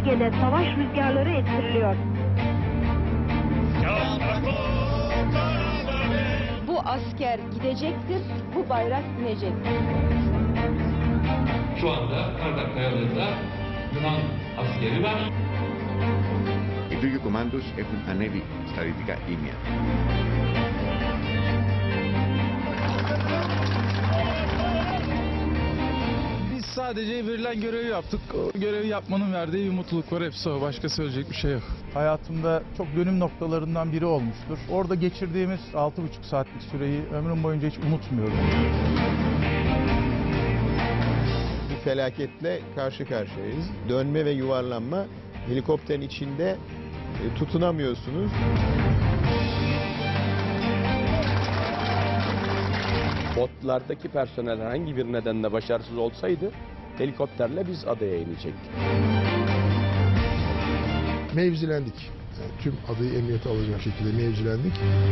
Türkiye'de savaş rüzgarları estiriliyor. Bu asker gidecektir, bu bayrak inecek. Şu anda Kardak Kayaları'nda Yunan askeri var. Οι Τούρκοι κομμάντος έχουν ανέβει στα δυτικά ήμια. Biz sadece verilen görevi yaptık. O görevi yapmanın verdiği bir mutluluk var. Hepsi o. Başka söyleyecek bir şey yok. Hayatımda çok dönüm noktalarından biri olmuştur. Orada geçirdiğimiz 6,5 saatlik süreyi ömrüm boyunca hiç unutmuyorum. Bir felaketle karşı karşıyayız. Dönme ve yuvarlanma, helikopterin içinde tutunamıyorsunuz. Botlardaki personel herhangi bir nedenle başarısız olsaydı helikopterle biz adaya inecektik. Mevzilendik. Yani tüm adayı emniyete alacak şekilde mevzilendik.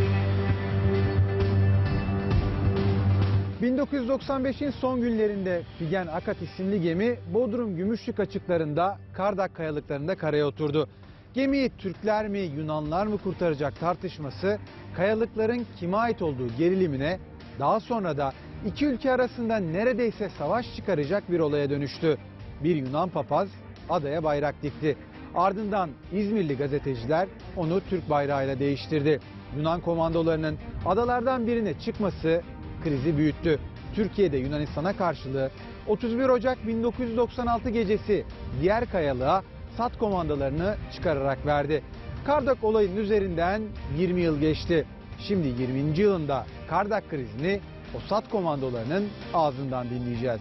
1995'in son günlerinde Figen Akat isimli gemi Bodrum Gümüşlük açıklarında Kardak kayalıklarında karaya oturdu. Gemiyi Türkler mi Yunanlar mı kurtaracak tartışması kayalıkların kime ait olduğu gerilimine, daha sonra da iki ülke arasında neredeyse savaş çıkaracak bir olaya dönüştü. Bir Yunan papaz adaya bayrak dikti. Ardından İzmirli gazeteciler onu Türk bayrağıyla değiştirdi. Yunan komandolarının adalardan birine çıkması krizi büyüttü. Türkiye'de Yunanistan'a karşılığı 31 Ocak 1996 gecesi diğer kayalığa SAT komandolarını çıkararak verdi. Kardak olayının üzerinden 20 yıl geçti. Şimdi 20. yılında Kardak krizini o SAT komandolarının ağzından dinleyeceğiz.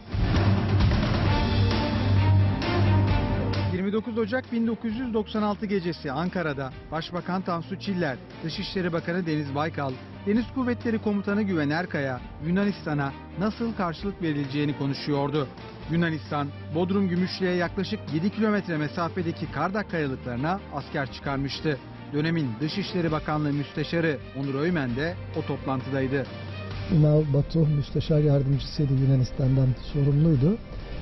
29 Ocak 1996 gecesi Ankara'da Başbakan Tansu Çiller, Dışişleri Bakanı Deniz Baykal, Deniz Kuvvetleri Komutanı Güven Erkaya Yunanistan'a nasıl karşılık verileceğini konuşuyordu. Yunanistan, Bodrum Gümüşlü'ye yaklaşık 7 kilometre mesafedeki Kardak kayalıklarına asker çıkarmıştı. Dönemin Dışişleri Bakanlığı Müsteşarı Onur Öymen de o toplantıdaydı. Ünal Batu Müsteşar Yardımcısıydı, Yunanistan'dan sorumluydu.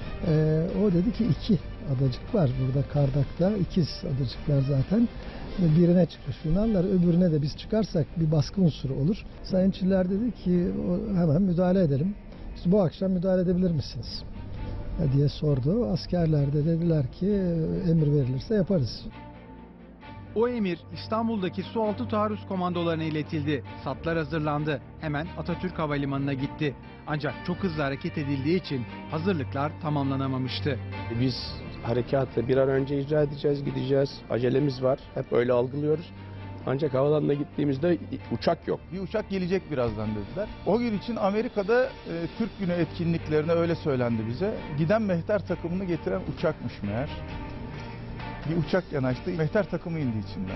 O dedi ki iki adacık var burada Kardak'ta, ikiz adacıklar zaten. Birine çıkmış Yunanlar, öbürüne de biz çıkarsak bir baskı unsuru olur. Sayın Çiller dedi ki hemen müdahale edelim. İşte bu akşam müdahale edebilir misiniz diye sordu. Askerler de dediler ki emir verilirse yaparız. O emir İstanbul'daki sualtı taarruz komandolarına iletildi. SAT'lar hazırlandı. Hemen Atatürk Havalimanı'na gitti. Ancak çok hızlı hareket edildiği için hazırlıklar tamamlanamamıştı. Biz harekatı bir an önce icra edeceğiz, gideceğiz. Acelemiz var. Hep öyle algılıyoruz. Ancak havalanına gittiğimizde uçak yok. Bir uçak gelecek birazdan dediler. O gün için Amerika'da Türk Günü etkinliklerine öyle söylendi bize. Giden mehter takımını getiren uçakmış meğer. Bir uçak yanaştı, mehter takımı indi içinden.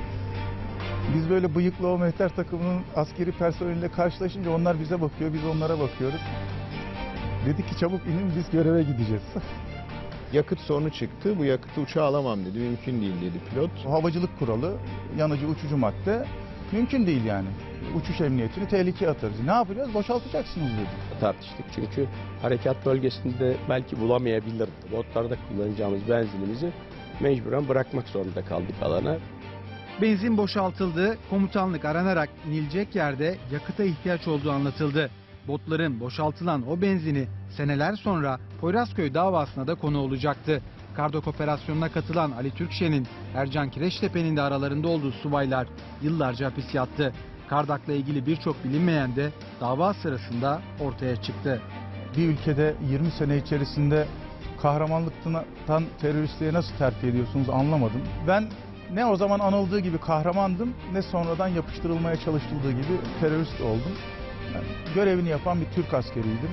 Biz böyle bıyıklı o mehter takımının askeri personeliyle karşılaşınca onlar bize bakıyor, biz onlara bakıyoruz. Dedi ki çabuk inin, biz göreve gideceğiz. Yakıt sorunu çıktı. Bu yakıtı uçağa alamam dedi. Mümkün değil dedi pilot. Havacılık kuralı, yanıcı uçucu madde mümkün değil yani. Uçuş emniyetini tehlikeye atarız. Ne yapacağız? Boşaltacaksınız dedi. Tartıştık çünkü harekat bölgesinde belki bulamayabilirdi. Botlarda kullanacağımız benzinimizi mecburen bırakmak zorunda kaldık alana. Benzin boşaltıldı, komutanlık aranarak inilecek yerde yakıta ihtiyaç olduğu anlatıldı. Botların boşaltılan o benzini seneler sonra Poyrazköy davasına da konu olacaktı. Kardak operasyonuna katılan Ali Türkşen'in Ercan Kireçtepe'nin de aralarında olduğu subaylar yıllarca hapis yattı. Kardak'la ilgili birçok bilinmeyen de dava sırasında ortaya çıktı. Bir ülkede 20 sene içerisinde kahramanlıktan teröristliğe nasıl terfi ediyorsunuz anlamadım. Ben ne o zaman anıldığı gibi kahramandım, ne sonradan yapıştırılmaya çalışıldığı gibi terörist oldum. Yani görevini yapan bir Türk askeriydim.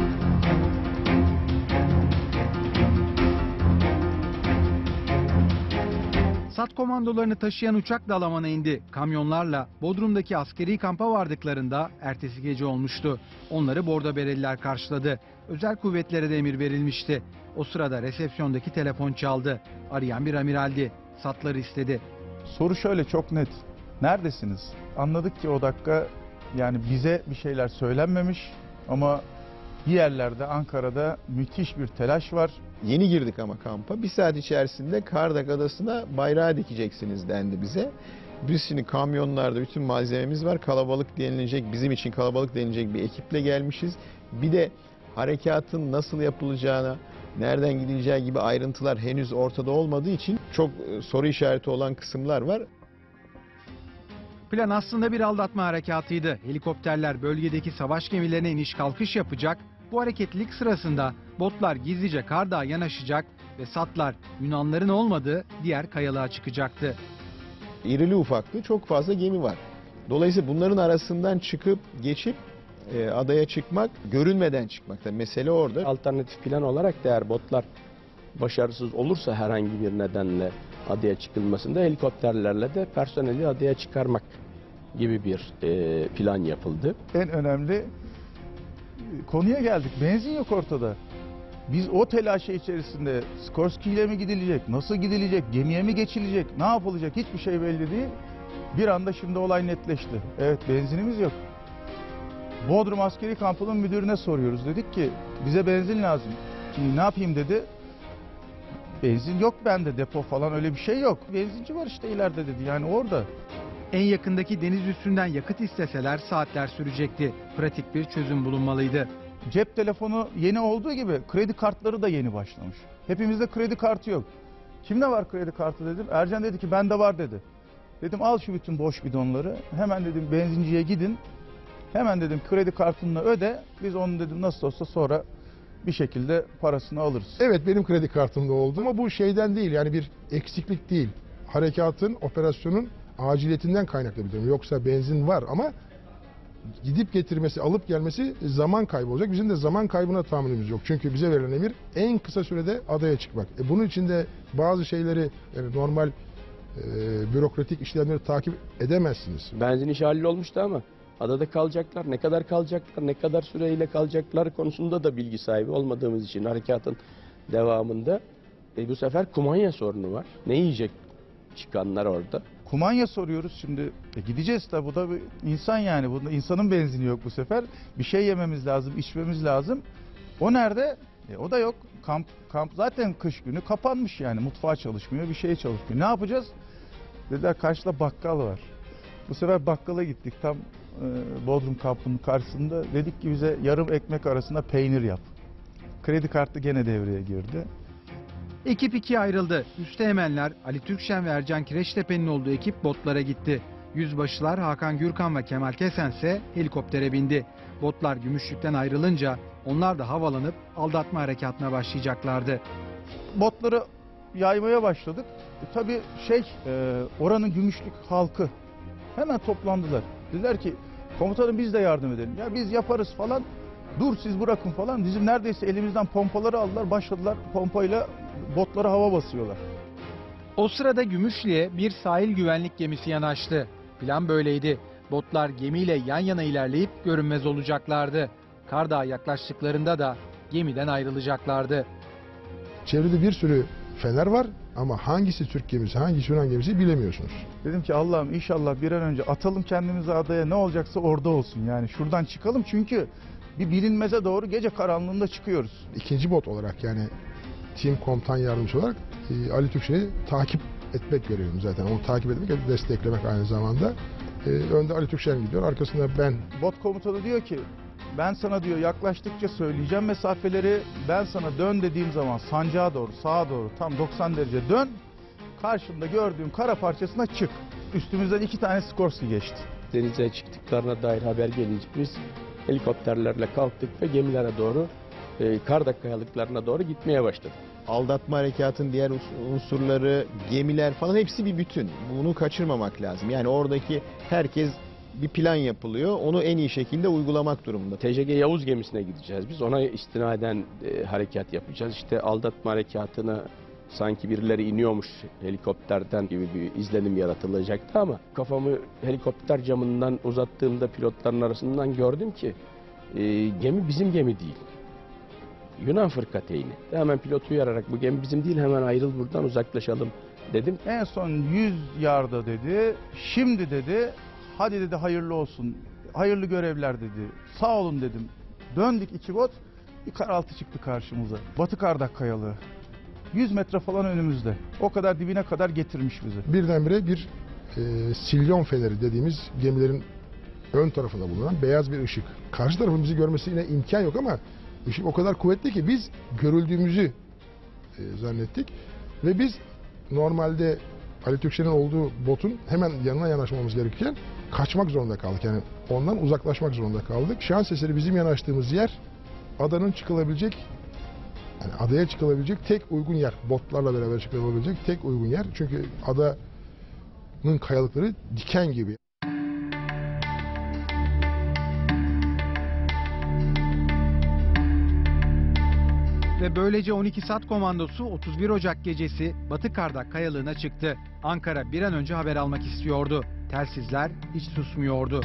SAT komandolarını taşıyan uçak da Dalaman'a indi. Kamyonlarla Bodrum'daki askeri kampa vardıklarında ertesi gece olmuştu. Onları Bordo Bereliler karşıladı. Özel kuvvetlere de emir verilmişti. O sırada resepsiyondaki telefon çaldı. Arayan bir amiraldi. SAT'ları istedi. Soru şöyle çok net. Neredesiniz? Anladık ki o dakika yani bize bir şeyler söylenmemiş ama Bir yerlerde Ankara'da müthiş bir telaş var. Yeni girdik ama kampa. Bir saat içerisinde Kardak Adası'na bayrağı dikeceksiniz dendi bize. Biz şimdi kamyonlarda bütün malzememiz var. Kalabalık denilecek, bizim için kalabalık denilecek bir ekiple gelmişiz. Bir de harekatın nasıl yapılacağına, nereden gidileceği gibi ayrıntılar henüz ortada olmadığı için çok soru işareti olan kısımlar var. Plan aslında bir aldatma harekatıydı. Helikopterler bölgedeki savaş gemilerine iniş kalkış yapacak. Bu hareketlilik sırasında botlar gizlice Kardağa yanaşacak ve satlar Yunanların olmadığı diğer kayalığa çıkacaktı. İrili ufaklı çok fazla gemi var. Dolayısıyla bunların arasından çıkıp geçip adaya çıkmak, görünmeden çıkmak da mesele orada. Alternatif plan olarak eğer botlar başarısız olursa herhangi bir nedenle adaya çıkılmasında helikopterlerle de personeli adaya çıkarmak gibi bir plan yapıldı. En önemli konuya geldik. Benzin yok ortada. Biz o telaşı içerisinde Skorsky ile mi gidilecek, nasıl gidilecek, gemiye mi geçilecek, ne yapılacak hiçbir şey belli değil. Bir anda şimdi olay netleşti. Evet, benzinimiz yok. Bodrum Askeri Kampı'nın müdürüne soruyoruz. Dedik ki bize benzin lazım. Şimdi ne yapayım dedi. Benzin yok bende, depo falan öyle bir şey yok. Benzinci var işte ileride dedi, yani orada. En yakındaki deniz üstünden yakıt isteseler saatler sürecekti. Pratik bir çözüm bulunmalıydı. Cep telefonu yeni olduğu gibi kredi kartları da yeni başlamış. Hepimizde kredi kartı yok. Kimde var kredi kartı dedim. Ercan dedi ki bende var dedi. Dedim al şu bütün boş bidonları. Hemen dedim benzinciye gidin. Hemen dedim kredi kartını öde. Biz onu dedim nasıl olsa sonra bir şekilde parasını alırız. Evet, benim kredi kartımda oldu ama bu şeyden değil, yani bir eksiklik değil. Harekatın, operasyonun aciliyetinden kaynaklı bir durum. Yoksa benzin var ama gidip getirmesi, alıp gelmesi zaman kaybı olacak. Bizim de zaman kaybına tahammülümüz yok. Çünkü bize verilen emir en kısa sürede adaya çıkmak. Bunun için de bazı şeyleri, yani normal bürokratik işlemleri takip edemezsiniz. Benzin işi hallolmuştu ama adada kalacaklar, ne kadar kalacaklar, ne kadar süreyle kalacaklar konusunda da bilgi sahibi olmadığımız için harekatın devamında bu sefer kumanya sorunu var. Ne yiyecek çıkanlar orada? Kumanya soruyoruz şimdi. Gideceğiz tabi, bu da bir insan yani. Bunda insanın benzini yok bu sefer. Bir şey yememiz lazım, içmemiz lazım. O nerede? O da yok. Kamp zaten kış günü kapanmış yani. Mutfağı çalışmıyor, bir şey çalışmıyor. Ne yapacağız? Dediler karşıda bakkal var. Bu sefer bakkala gittik tam Bodrum kampının karşısında. Dedik ki bize yarım ekmek arasında peynir yap. Kredi kartı gene devreye girdi. Ekip ikiye ayrıldı. Üsteğmenler Ali Türkşen ve Ercan Kireçtepe'nin olduğu ekip botlara gitti. Yüzbaşılar Hakan Gürkan ve Kemal Kesen ise helikoptere bindi. Botlar Gümüşlük'ten ayrılınca onlar da havalanıp aldatma harekatına başlayacaklardı. Botları yaymaya başladık. Tabii oranın Gümüşlük halkı hemen toplandılar. Dediler ki komutanım biz de yardım edelim. Ya biz yaparız falan. Dur siz bırakın falan. Bizim neredeyse elimizden pompaları aldılar. Başladılar pompayla botlara hava basıyorlar. O sırada Gümüşlü'ye bir sahil güvenlik gemisi yanaştı. Plan böyleydi. Botlar gemiyle yan yana ilerleyip görünmez olacaklardı. Kardağa yaklaştıklarında da gemiden ayrılacaklardı. Çevrede bir sürü fener var ama hangisi Türk gemisi, hangisi Yunan gemisi bilemiyorsunuz. Dedim ki Allah'ım inşallah bir an önce atalım kendimizi adaya, ne olacaksa orada olsun. Yani şuradan çıkalım çünkü bir bilinmeze doğru gece karanlığında çıkıyoruz. İkinci bot olarak, yani tim komutan yardımcısı olarak Ali Türkşen'i takip etmek görevim zaten. Onu takip etmek, desteklemek aynı zamanda. Önde Ali Türkşen gidiyor, arkasında ben. Bot komutanı diyor ki ben sana diyor yaklaştıkça söyleyeceğim mesafeleri, ben sana dön dediğim zaman sancağa doğru, sağa doğru tam 90 derece dön. Karşımda gördüğüm kara parçasına çık. Üstümüzden 2 tane Skorsky geçti. Denize çıktıklarına dair haber gelince biz helikopterlerle kalktık ve gemilere doğru, Kardak kayalıklarına doğru gitmeye başladık. Aldatma harekatın diğer unsurları, gemiler falan hepsi bir bütün. Bunu kaçırmamak lazım. Yani oradaki herkes bir plan yapılıyor. Onu en iyi şekilde uygulamak durumunda. TCG Yavuz gemisine gideceğiz biz. Ona istinaden harekat yapacağız. İşte aldatma harekatına sanki birileri iniyormuş helikopterden gibi bir izlenim yaratılacaktı ama kafamı helikopter camından uzattığımda pilotların arasından gördüm ki gemi bizim gemi değil. Yunan fırkateyni. Hemen pilotu uyararak bu gemi bizim değil, hemen ayrıl buradan, uzaklaşalım dedim. En son 100 yarda dedi. Şimdi dedi hadi dedi hayırlı olsun. Hayırlı görevler dedi. Sağ olun dedim. Döndük 2 bot. Bir karaltı çıktı karşımıza. Batı Kardak Kayalığı. 100 metre falan önümüzde. O kadar dibine kadar getirmiş bizi. Birdenbire bir silyon feneri dediğimiz gemilerin ön tarafında bulunan beyaz bir ışık. Karşı tarafın bizi görmesine imkan yok ama ışık o kadar kuvvetli ki biz görüldüğümüzü zannettik. Ve biz normalde Ali Türkçen'in olduğu botun hemen yanına yanaşmamız gerekirken kaçmak zorunda kaldık. Yani ondan uzaklaşmak zorunda kaldık. Şans eseri bizim yanaştığımız yer adanın çıkılabilecek, yani adaya çıkılabilecek tek uygun yer. Botlarla beraber çıkılabilecek tek uygun yer. Çünkü adanın kayalıkları diken gibi. Ve böylece 12 Sat Komandosu 31 Ocak gecesi Batı Kardak Kayalığı'na çıktı. Ankara bir an önce haber almak istiyordu. Telsizler hiç susmuyordu.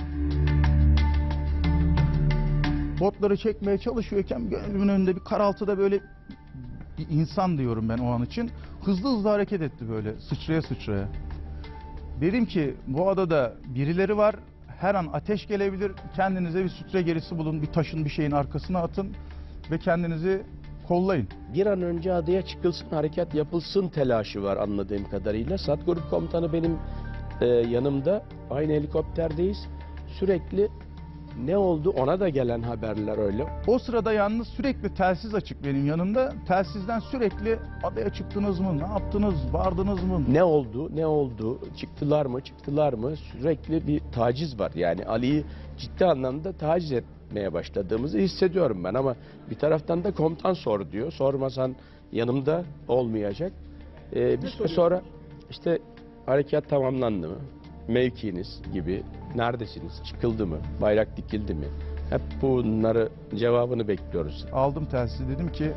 Botları çekmeye çalışıyorken gözümün önünde bir karaltıda böyle bir insan diyorum ben o an için. Hızlı hızlı hareket etti böyle sıçraya sıçraya. Dedim ki bu adada birileri var. Her an ateş gelebilir. Kendinize bir sütre gerisi bulun. Bir taşın bir şeyin arkasına atın. Ve kendinizi kollayın. Bir an önce adaya çıkılsın, harekat yapılsın telaşı var anladığım kadarıyla. SAT Grup Komutanı benim yanımda, aynı helikopterdeyiz. Sürekli ne oldu ona da gelen haberler öyle. O sırada yalnız sürekli telsiz açık benim yanımda. Telsizden sürekli adaya çıktınız mı, ne yaptınız, vardınız mı? Ne oldu, ne oldu, çıktılar mı, çıktılar mı? Sürekli bir taciz var. Yani Ali'yi ciddi anlamda taciz etmeye başladığımızı hissediyorum ben. Ama bir taraftan da komutan sor diyor. Sormasan yanımda olmayacak. Bir süre sonra işte harekat tamamlandı mı? Mevkiniz gibi, neredesiniz, çıkıldı mı, bayrak dikildi mi? Hep bunları cevabını bekliyoruz. Aldım telsizi, dedim ki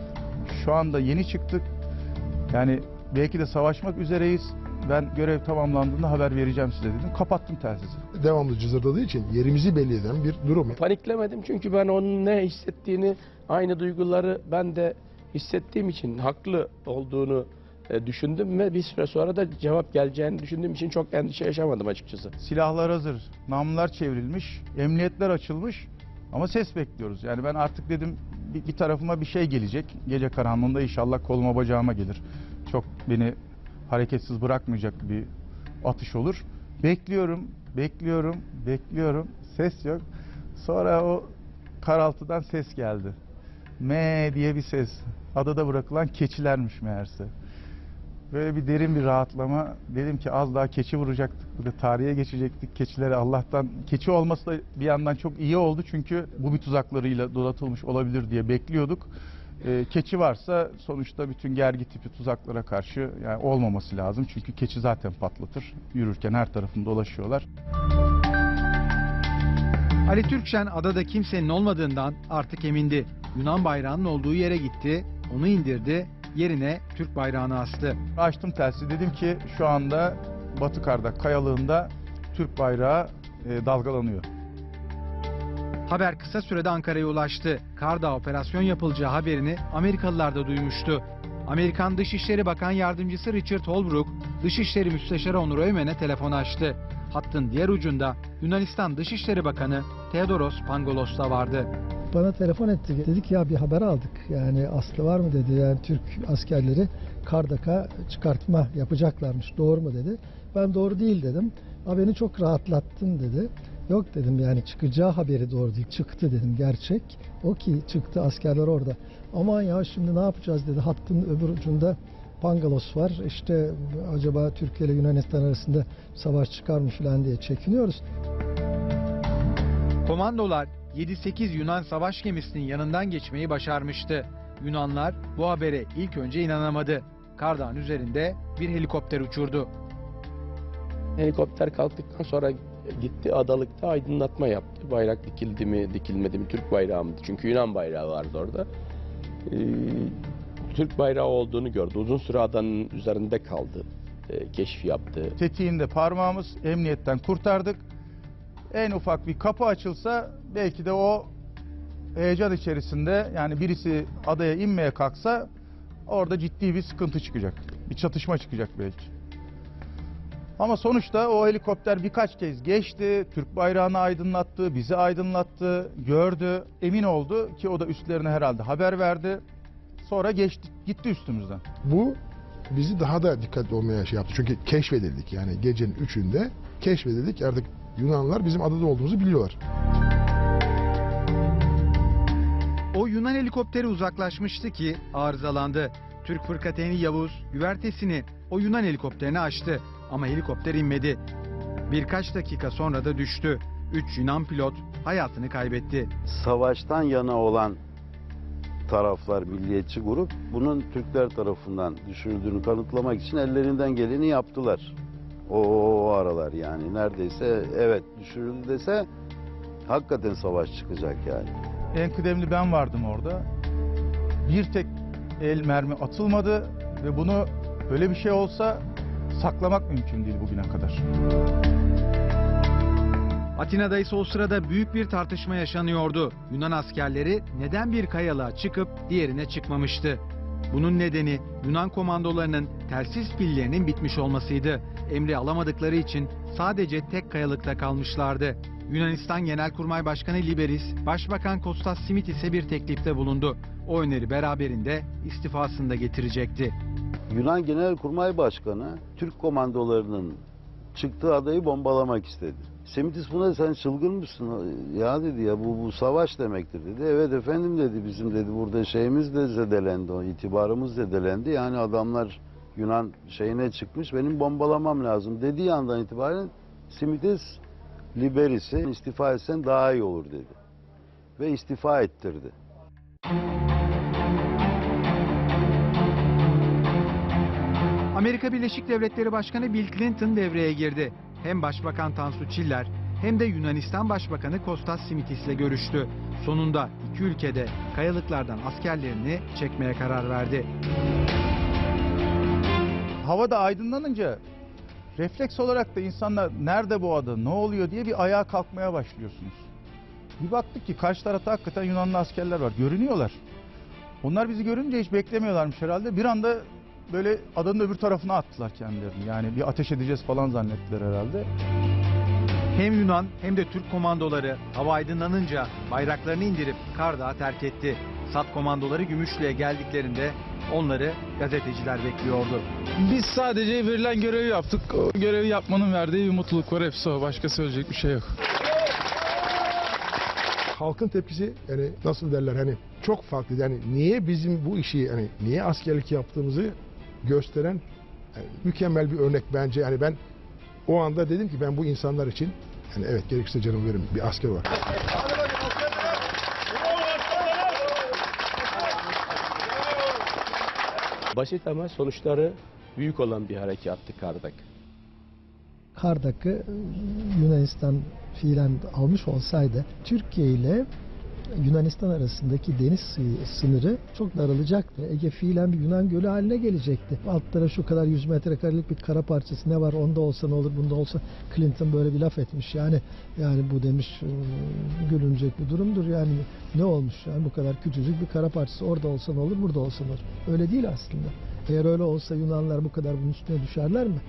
şu anda yeni çıktık. Yani belki de savaşmak üzereyiz. Ben görev tamamlandığında haber vereceğim size dedim. Kapattım telsizi. Devamlı cızırdadığı için yerimizi belli eden bir durum. Paniklemedim çünkü ben onun ne hissettiğini, aynı duyguları ben de hissettiğim için haklı olduğunu düşündüm ve bir süre sonra da cevap geleceğini düşündüğüm için çok endişe yaşamadım açıkçası. Silahlar hazır, namlular çevrilmiş, emniyetler açılmış ama ses bekliyoruz. Yani ben artık dedim bir tarafıma bir şey gelecek. Gece karanlığında inşallah koluma bacağıma gelir. Çok beni hareketsiz bırakmayacak bir atış olur. Bekliyorum, bekliyorum, bekliyorum. Ses yok. Sonra o karaltıdan ses geldi. Me diye bir ses. Adada bırakılan keçilermiş meğerse. Böyle bir derin bir rahatlama. Dedim ki az daha keçi vuracaktık. Burada tarihe geçecektik keçileri. Allah'tan keçi olması da bir yandan çok iyi oldu. Çünkü bu bir tuzaklarıyla donatılmış olabilir diye bekliyorduk. Keçi varsa sonuçta bütün gergi tipi tuzaklara karşı yani olmaması lazım. Çünkü keçi zaten patlatır. Yürürken her tarafında dolaşıyorlar. Ali Türkçen adada kimsenin olmadığından artık emindi. Yunan bayrağının olduğu yere gitti, onu indirdi, yerine Türk bayrağını astı. Açtım telsizi, dedim ki şu anda Batı Kardak Kayalığı'nda Türk bayrağı dalgalanıyor. Haber kısa sürede Ankara'ya ulaştı. Kardağ operasyon yapılacağı haberini Amerikalılar da duymuştu. Amerikan Dışişleri Bakan Yardımcısı Richard Holbrooke, Dışişleri Müsteşarı Onur Öymen'e telefon açtı. Hattın diğer ucunda Yunanistan Dışişleri Bakanı Theodoros Pangolos da vardı. Bana telefon etti. Dedik ya bir haber aldık. Yani aslı var mı dedi. Yani Türk askerleri Kardak'a çıkartma yapacaklarmış. Doğru mu dedi. Ben doğru değil dedim. Beni çok rahatlattın dedi. Yok dedim yani çıkacağı haberi doğru değil. Çıktı dedim gerçek. O ki çıktı askerler orada. Aman ya şimdi ne yapacağız dedi. Hattın öbür ucunda Pangalos var. İşte acaba Türkiye ile Yunanistan arasında savaş çıkar mı falan diye çekiniyoruz. Komandolar 7-8 Yunan savaş gemisinin yanından geçmeyi başarmıştı. Yunanlar bu habere ilk önce inanamadı. Kardağ'ın üzerinde bir helikopter uçurdu. Helikopter kalktıktan sonra gitti adalıkta aydınlatma yaptı. Bayrak dikildi mi, dikilmedi mi, Türk bayrağı mıydı? Çünkü Yunan bayrağı vardı orada. Türk bayrağı olduğunu gördü. Uzun süre adanın üzerinde kaldı. Keşif yaptı. Tetiğinde parmağımız, emniyetten kurtardık. En ufak bir kapı açılsa belki de o heyecan içerisinde yani birisi adaya inmeye kalksa orada ciddi bir sıkıntı çıkacak. Bir çatışma çıkacak belki. Ama sonuçta o helikopter birkaç kez geçti, Türk bayrağını aydınlattı, bizi aydınlattı, gördü, emin oldu ki o da üstlerine herhalde haber verdi. Sonra geçti, gitti üstümüzden. Bu bizi daha da dikkatli olmaya şey yaptı. Çünkü keşfedildik, yani gecenin 3'ünde keşfedildik. Artık Yunanlılar bizim adada olduğumuzu biliyorlar. O Yunan helikopteri uzaklaşmıştı ki arızalandı. Türk fırkateyni Yavuz güvertesini o Yunan helikopterine açtı ama helikopter inmedi. Birkaç dakika sonra da düştü. 3 Yunan pilot hayatını kaybetti. Savaştan yana olan taraflar, milliyetçi grup bunun Türkler tarafından düşürüldüğünü kanıtlamak için ellerinden geleni yaptılar. O aralar yani neredeyse evet düşürüldü dese hakikaten savaş çıkacak yani. En kıdemli ben vardım orada. Bir tek el mermi atılmadı ve bunu öyle bir şey olsa saklamak mümkün değil bugüne kadar. Atina'da ise o sırada büyük bir tartışma yaşanıyordu. Yunan askerleri neden bir kayalığa çıkıp diğerine çıkmamıştı? Bunun nedeni Yunan komandolarının telsiz pillerinin bitmiş olmasıydı. Emri alamadıkları için sadece tek kayalıkta kalmışlardı. Yunanistan Genelkurmay Başkanı Liberis, Başbakan Kostas Simitis'e bir teklifte bulundu. O öneri beraberinde istifasını da getirecekti. Yunan Genelkurmay Başkanı Türk komandolarının çıktığı adayı bombalamak istedi. Simitis buna sen çılgın mısın ya dedi ya bu savaş demektir dedi. Evet efendim dedi bizim dedi burada şeyimiz de zedelendi, o itibarımız zedelendi. Yani adamlar Yunan şeyine çıkmış benim bombalamam lazım dediği andan itibaren Simitis Liberis'i istifa etsen daha iyi olur dedi. Ve istifa ettirdi. Amerika Birleşik Devletleri Başkanı Bill Clinton devreye girdi. Hem Başbakan Tansu Çiller hem de Yunanistan Başbakanı Kostas Simitis'le görüştü. Sonunda iki ülkede kayalıklardan askerlerini çekmeye karar verdi. Havada aydınlanınca refleks olarak da insanlar nerede bu ada, ne oluyor diye bir ayağa kalkmaya başlıyorsunuz. Bir baktık ki karşı tarafta hakikaten Yunanlı askerler var, görünüyorlar. Onlar bizi görünce hiç beklemiyorlarmış herhalde. Bir anda böyle adanın öbür tarafına attılar kendilerini. Yani bir ateş edeceğiz falan zannettiler herhalde. Hem Yunan hem de Türk komandoları hava aydınlanınca bayraklarını indirip Kardağı terk etti. SAT komandoları Gümüşlü'ye geldiklerinde onları gazeteciler bekliyordu. Biz sadece verilen görevi yaptık. O görevi yapmanın verdiği bir mutluluk var, hepsi o. Başka söyleyecek bir şey yok. Halkın tepkisi yani nasıl derler hani çok farklı. Yani niye bizim bu işi hani niye askerlik yaptığımızı gösteren yani mükemmel bir örnek bence. Yani ben o anda dedim ki ben bu insanlar için yani evet gerekirse canımı veririm bir asker var. Basit ama sonuçları büyük olan bir harekattı Kardak. Kardak'ı Yunanistan fiilen almış olsaydı Türkiye ile Yunanistan arasındaki deniz sınırı çok daralacaktı. Ege fiilen bir Yunan gölü haline gelecekti. Altlara şu kadar 100 metrekarelik bir kara parçası ne var onda olsa ne olur bunda olsa Clinton böyle bir laf etmiş. Yani bu demiş gülünecek bir durumdur. Yani ne olmuş yani bu kadar küçücük bir kara parçası orada olsa ne olur burada olsa ne olur. Öyle değil aslında. Eğer öyle olsa Yunanlar bu kadar bunun üstüne düşerler mi?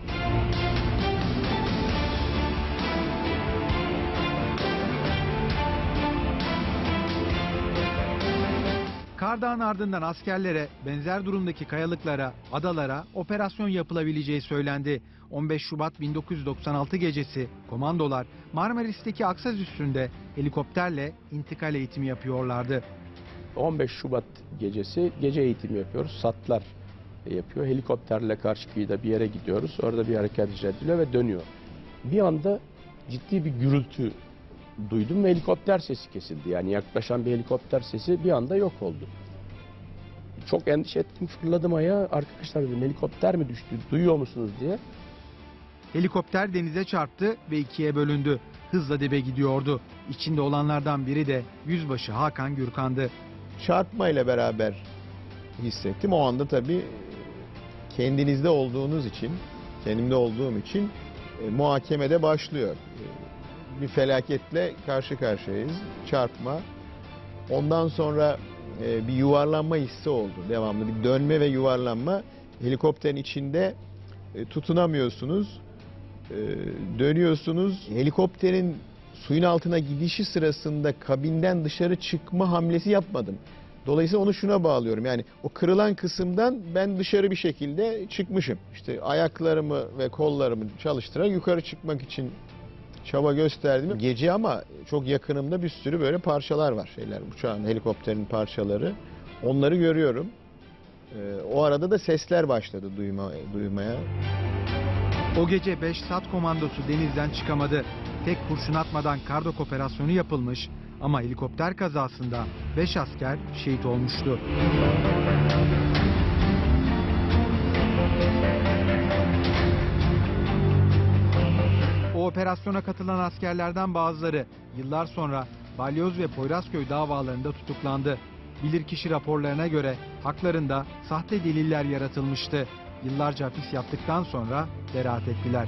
Kardağın ardından askerlere benzer durumdaki kayalıklara, adalara operasyon yapılabileceği söylendi. 15 Şubat 1996 gecesi komandolar Marmaris'teki Aksaz üstünde helikopterle intikal eğitimi yapıyorlardı. 15 Şubat gecesi gece eğitimi yapıyoruz. SAT'lar yapıyor. Helikopterle karşı kıyıda bir yere gidiyoruz. Orada bir harekat icra ediliyor ve dönüyor. Bir anda ciddi bir gürültü duydum ve helikopter sesi kesildi. Yani yaklaşan bir helikopter sesi bir anda yok oldu. Çok endişe ettim, fırladım ayağa. Arkadaşlar dedim helikopter mi düştü, duyuyor musunuz diye. Helikopter denize çarptı ve ikiye bölündü. Hızla dibe gidiyordu. İçinde olanlardan biri de Yüzbaşı Hakan Gürkan'dı. Çarpmayla beraber hissettim. O anda tabii kendinizde olduğunuz için, kendimde olduğum için muhakemede başlıyor. Bir felaketle karşı karşıyayız. Çarpma. Ondan sonra bir yuvarlanma hissi oldu. Devamlı bir dönme ve yuvarlanma. Helikopterin içinde tutunamıyorsunuz. dönüyorsunuz. Helikopterin suyun altına gidişi sırasında kabinden dışarı çıkma hamlesi yapmadım. Dolayısıyla onu şuna bağlıyorum. Yani o kırılan kısımdan ben dışarı bir şekilde çıkmışım. İşte ayaklarımı ve kollarımı çalıştırarak yukarı çıkmak için çaba gösterdim. Gece ama çok yakınımda bir sürü böyle parçalar var. Uçağın, helikopterin parçaları. Onları görüyorum. O arada da sesler başladı duymaya. O gece 5 SAT komandosu denizden çıkamadı. Tek kurşun atmadan kardok operasyonu yapılmış ama helikopter kazasında 5 asker şehit olmuştu. O operasyona katılan askerlerden bazıları yıllar sonra Balyoz ve Poyrazköy davalarında tutuklandı. Bilirkişi raporlarına göre haklarında sahte deliller yaratılmıştı. Yıllarca hapis yattıktan sonra beraat ettiler.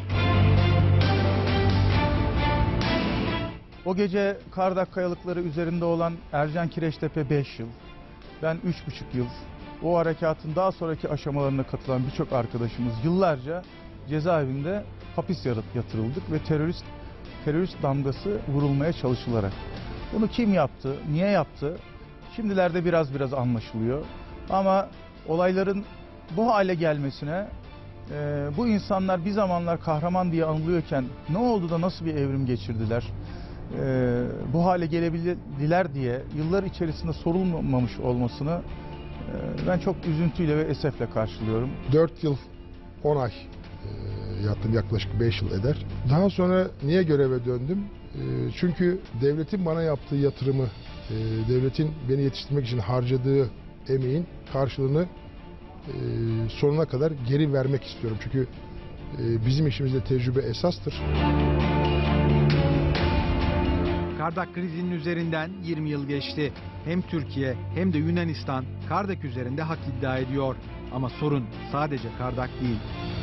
O gece Kardak kayalıkları üzerinde olan Ercan Kireçtepe 5 yıl, ben 3,5 yıl, o harekatın daha sonraki aşamalarına katılan birçok arkadaşımız yıllarca cezaevinde hapis yatırıldık ve terörist damgası vurulmaya çalışılarak. Bunu kim yaptı, niye yaptı? Şimdilerde biraz anlaşılıyor. Ama olayların bu hale gelmesine, bu insanlar bir zamanlar kahraman diye anılıyorken ne oldu da nasıl bir evrim geçirdiler? Bu hale gelebildiler diye yıllar içerisinde sorulmamış olmasını ben çok üzüntüyle ve esefle karşılıyorum. 4 yıl 10 ay yattım, yaklaşık 5 yıl eder. Daha sonra niye göreve döndüm? Çünkü devletin bana yaptığı yatırımı, devletin beni yetiştirmek için harcadığı emeğin karşılığını sonuna kadar geri vermek istiyorum. Çünkü bizim işimizde tecrübe esastır. Kardak krizinin üzerinden 20 yıl geçti. Hem Türkiye hem de Yunanistan Kardak üzerinde hak iddia ediyor. Ama sorun sadece Kardak değil.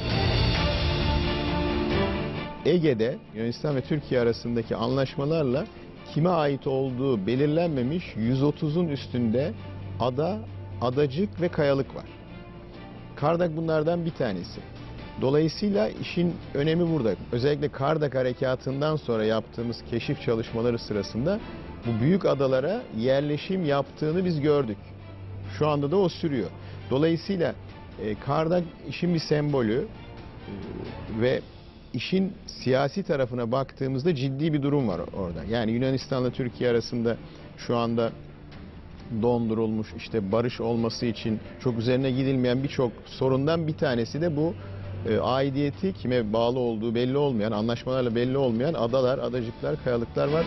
Ege'de Yunanistan ve Türkiye arasındaki anlaşmalarla kime ait olduğu belirlenmemiş 130'un üstünde ada, adacık ve kayalık var. Kardak bunlardan bir tanesi. Dolayısıyla işin önemi burada. Özellikle Kardak harekatından sonra yaptığımız keşif çalışmaları sırasında bu büyük adalara yerleşim yaptığını biz gördük. Şu anda da o sürüyor. Dolayısıyla Kardak işin bir sembolü ve işin siyasi tarafına baktığımızda ciddi bir durum var orada. Yani Yunanistan'la Türkiye arasında şu anda dondurulmuş, işte barış olması için çok üzerine gidilmeyen birçok sorundan bir tanesi de bu aidiyeti kime bağlı olduğu belli olmayan, anlaşmalarla belli olmayan adalar, adacıklar, kayalıklar var.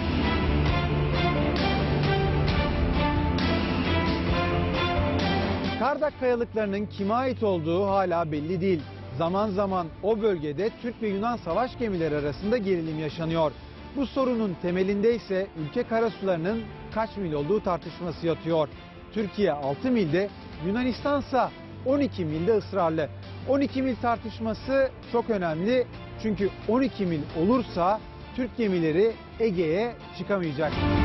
Kardak kayalıklarının kime ait olduğu hala belli değil. Zaman zaman o bölgede Türk ve Yunan savaş gemileri arasında gerilim yaşanıyor. Bu sorunun temelinde ise ülke karasularının kaç mil olduğu tartışması yatıyor. Türkiye 6 milde, Yunanistansa 12 milde ısrarlı. 12 mil tartışması çok önemli çünkü 12 mil olursa Türk gemileri Ege'ye çıkamayacak.